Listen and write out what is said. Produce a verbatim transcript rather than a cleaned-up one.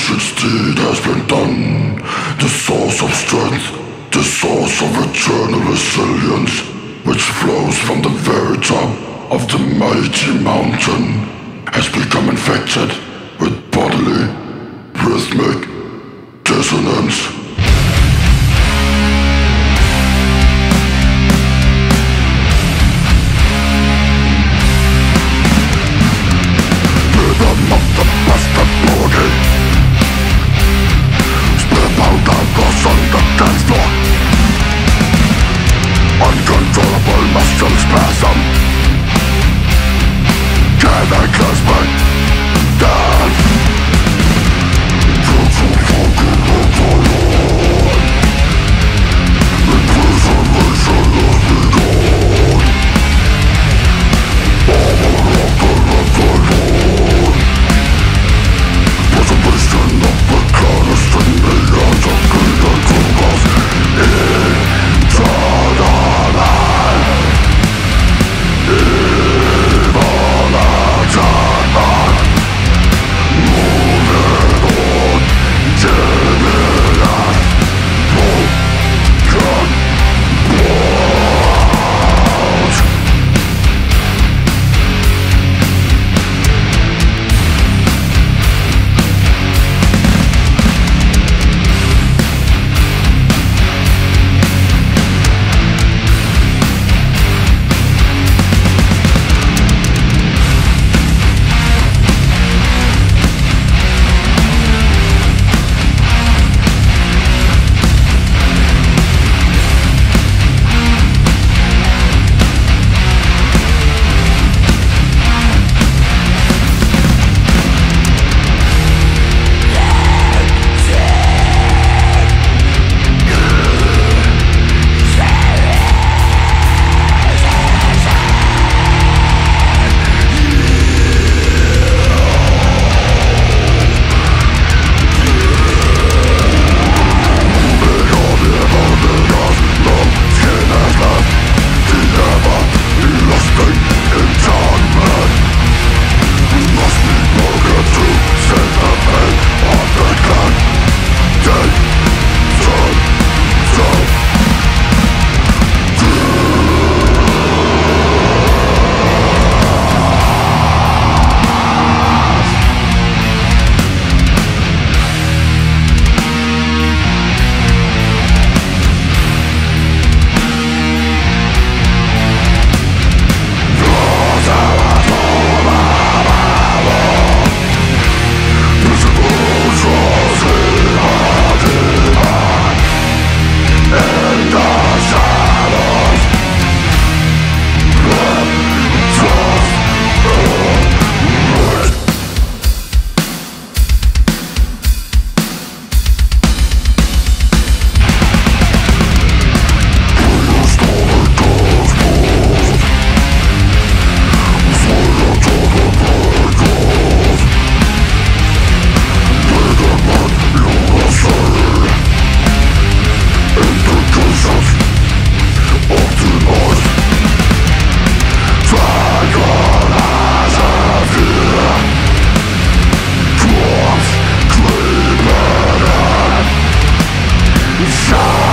its deed has been done. The source of strength, the source of eternal resilience, which flows from the very top of the mighty mountain, has become infected with bodily, rhythmic dissonance. Rhythm of the bastard boogie, split out of the on the dance floor. Uncontrollable muscle spasm. Can I close my dance? Just a fucking overload. Impersonation has begun. Power of the revolution. Preservation of the clandestine millions of greater troopers eternally. Evil agenda, moving on, giving us broken bones. Show!